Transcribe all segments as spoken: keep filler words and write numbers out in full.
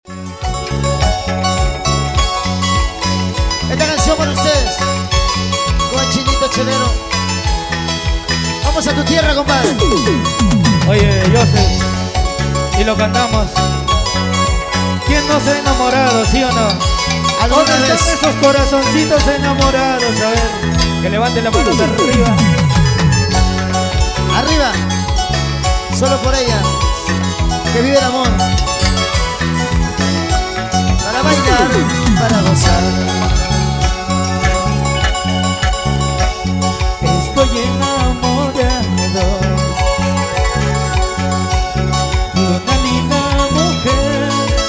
Esta canción para ustedes, con el Chinito Chelero. Vamos a tu tierra, compadre. Oye, Joseph, y lo cantamos. ¿Quién no se ha enamorado, sí o no? ¿Dónde están esos corazoncitos enamorados? A ver, que levanten la mano de arriba. Arriba, solo por ella, que vive el amor. Para bailar, para gozar. Estoy enamorado de una linda mujer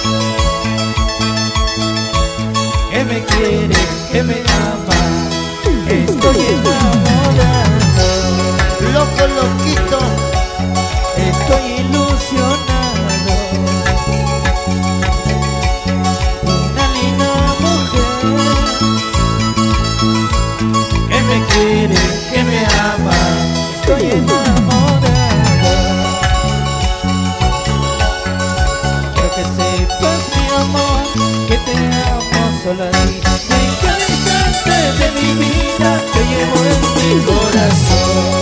que me quiere, que me ama. Estoy enamorado, loco, loquito. Estoy ilusionado. Una linda mujer que me quiere, que me ama. Estoy enamorado. Quiero que sepas, mi amor, que te amo solo a ti. En cada instante de mi vida te llevo en mi corazón.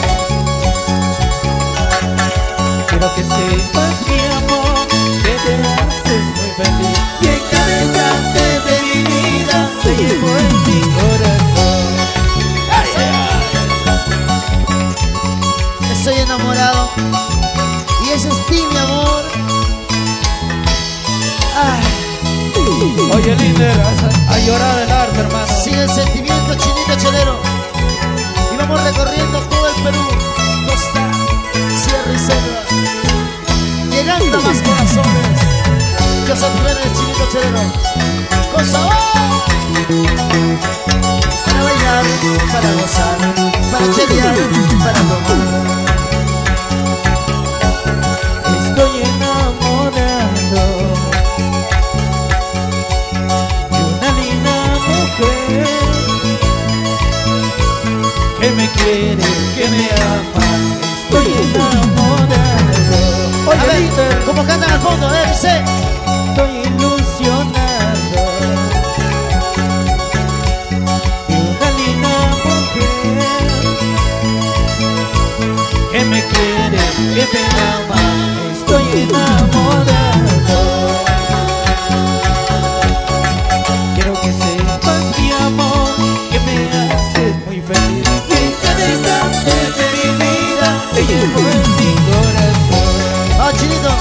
Quiero que sepas, mi amor, que te haces muy feliz. Y en cada instante de mi vida te llevo en mi corazón. ¡Ay, ay! Estoy enamorado y ese es ti, mi amor. Ay. Oye, líder, a llorar el arte, hermano. Sigue el sentimiento, Chinito Chelero. Y vamos recorriendo todo el Perú, costa, sierra y selva, llegando a más corazones. Yo soy el Chinito Chelero. Con sabor. Para bailar, para gozar, para chelear, para tomar. Estoy enamorado de una linda mujer que me quiere, que me ama. Estoy enamorado. Oye, a ver, líder, como cantan al fondo, eh, dice. estoy ilusionado de una linda mujer que me quiere, que me ama. Estoy enamorado. Quiero que sepas, mi amor, que me haces muy feliz. Y en cada instante de mi vida te llevo en mi corazón. Oh, Chinito.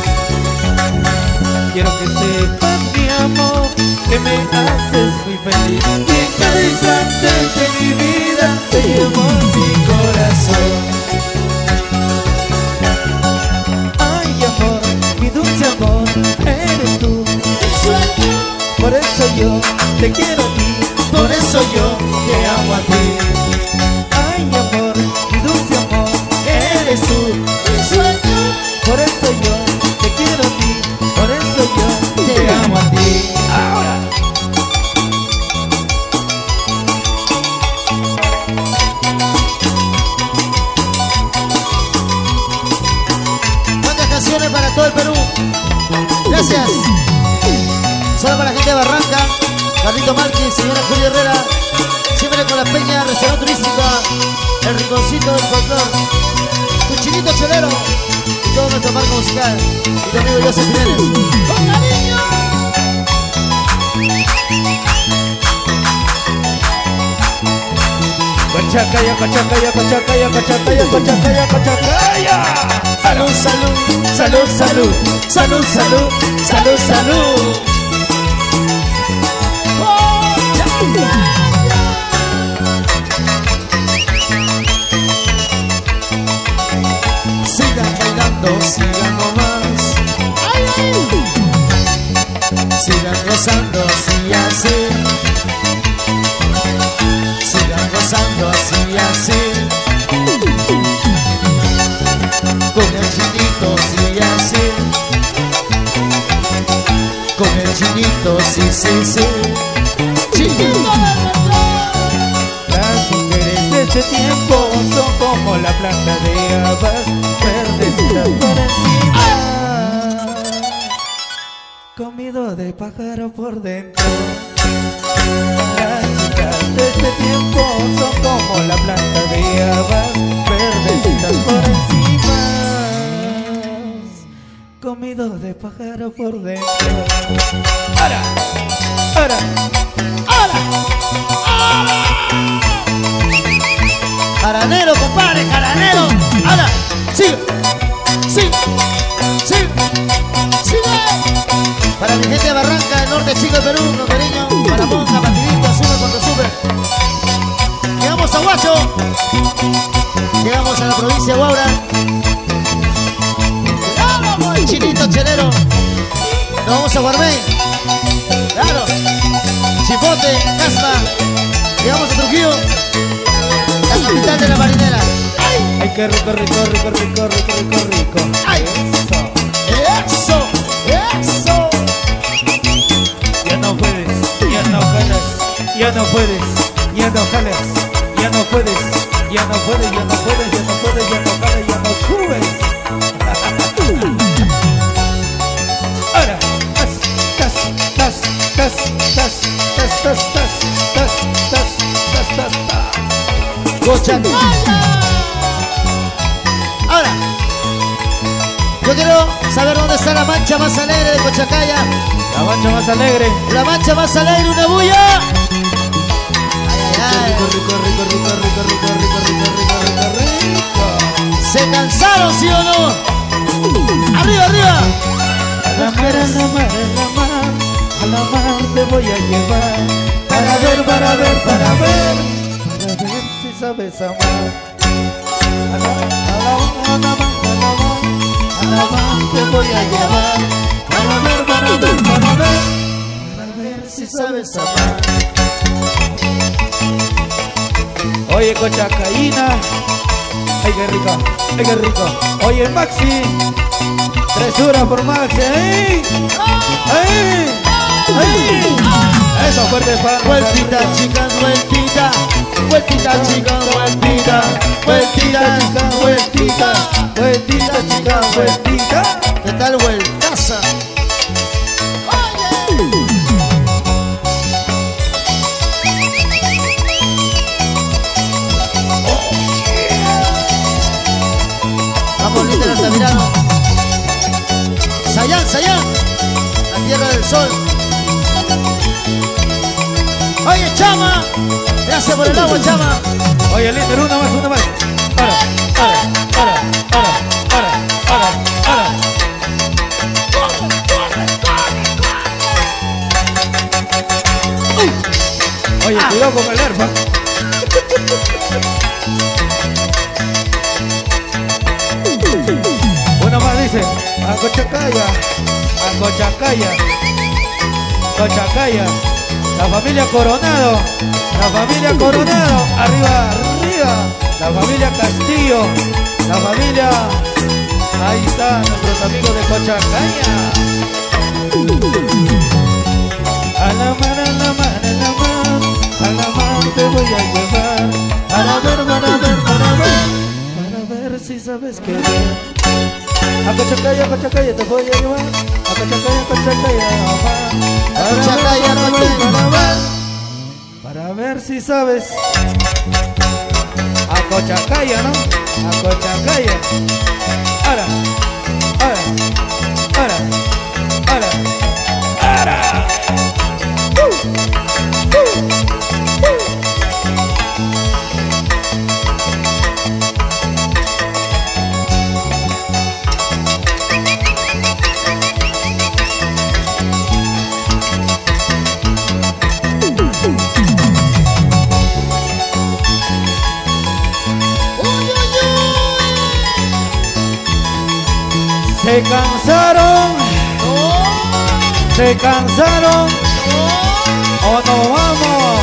Quiero que sepas, mi amor, que me haces muy feliz. Y en cada instante de mi vida te llevo en mi corazón. Ay, amor, mi dulce amor, eres tú. Por eso yo te quiero a ti, por eso yo te amo a ti. Ay, amor, mi dulce amor, eres tú. Por eso yo te quiero a ti, por eso yo te amo a ti. Ahora. ¿Cuántas canciones para todo el Perú? Gracias. Solo para la gente de Barranca, Carlito Márquez, señora Julia Herrera, siempre con la peña, restaurante turística, el rinconcito del folclor, tu Chinito Chelero y todo nuestro marco musical. Y tu amigo Joseph Jiménez. ¡Con cariño! Cochacaya, cochacaya, cochacaya, cochacaya, cochacaya, cochacaya. Salud, salud, salud, salud, salud, salud, salud, salud. Sigan bailando, sigan nomás. Sigan gozando así, así. Sigan gozando así, así. Con el Chinito, sí, así. Con el Chinito, sí, sí, sí. Chinito. Las mujeres de este tiempo son como la planta de habas verdecitas por encima. Con mis comido de pájaro por dentro. Las chicas de este tiempo son como la planta de habas, verdecitas por encima, comido de pájaro por dentro. ¡Ahora! ¡Ahora! ¡Ahora! ¡Ahora! Jaranero, compadre, jaranero. Ahora, sigue, sigue, sigue, sigue. Para mi gente de Barranca, del norte, chico de Perú, los cariños, para Monja, Batidito, sube cuando sube. Llegamos a Huacho, llegamos a la provincia de Huaura. Vamos, el chinito chelero. Nos vamos a Guarmey, claro, Chipote, Casma. Llegamos a Trujillo, la capital de la marinera. Ay, qué rico, rico, rico, rico, rico, rico, rico. Ay, eso, eso. Ya no puedes, ya no jalas, ya no puedes, ya no jalas, ya no puedes, ya no puedes, ya no puedes, ya no puedes, ya no jalas, ya no subes. Ahora, tas, tas, tas, tas, tas, tas, tas, tas, tas, tas, tas, tas, tas. Cochacaya. Ahora, yo quiero saber dónde está la mancha más alegre de Cochacaya. La mancha más alegre. La mancha más alegre, una bulla. Ay, ay, Rico, rico, rico, rico, rico, rico, rico, rico, rico, rico, rico. ¿se cansaron, sí o no? Arriba, arriba. A la mar, a la mar, a la mar, a la mar te voy a llevar. Para ver, para ver, para ver, para ver si sabes amar. A la, a la, a la mar, a la mar, a la mar te voy a llevar. Para ver, para ver, para ver, para ver si sabes amar. Oye, Cochacaína, ay qué rico, ay qué rico. Oye, Maxi, tres horas por Maxi, ¡ay! ¡Ay! ¡Ay! Eso, fuerte para Vueltita, chicas, vueltita. Vueltita, chicas, vueltita. Vueltita, chica, vueltita, vueltita, chica, vueltita. ¿Qué tal, vueltaza? Vamos, Lita Altamirano. Sayán, Sayán, la tierra del sol. Oye, Chama, gracias por el agua, Chama. Oye, Líder, una más, una más. Ahora, ahora, ahora, ahora, ahora, ahora, ahora. Oye, Ah. cuidado con el herba. Una más dice, a Cochacaya, a Cochacaya, Cochacaya, la familia Coronado, la familia Coronado, arriba, arriba, la familia Castillo, la familia, ahí están nuestros amigos de Cochacaya. A la mar, a la mar, a la mar, a la mar te voy a llevar, para ver, para ver, para ver, para ver si sabes querer. A Cochacaya, Cochacaya te voy a llevar, a Cochacaya, Cochacaya, A Cochacaya, para ver, Cochacaya. para ver, para ver si sabes. A Cochacaya, ¿no? A Cochacaya. Ahora, ahora, ahora, ahora, ahora. Uh, uh, uh. Se cansaron, se cansaron, o nos vamos.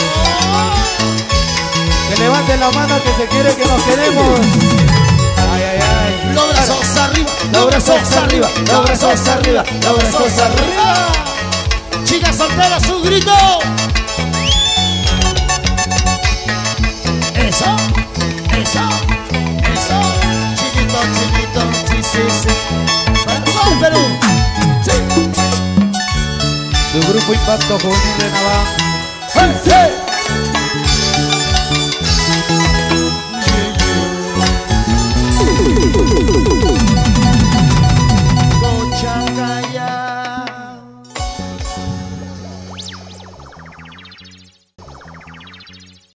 Que levanten la mano que se quiere que nos quedemos. Ay, ay, ay. Los brazos arriba, los brazos arriba, los brazos arriba, los brazos arriba. Chicas solteras, un grito. Eso, eso, eso. Chiquito, chiquito, sí, sí, sí. Para todo el Perú. Sí. Del Grupo Impacto Juvenil de Navá. ¡Hey, hey!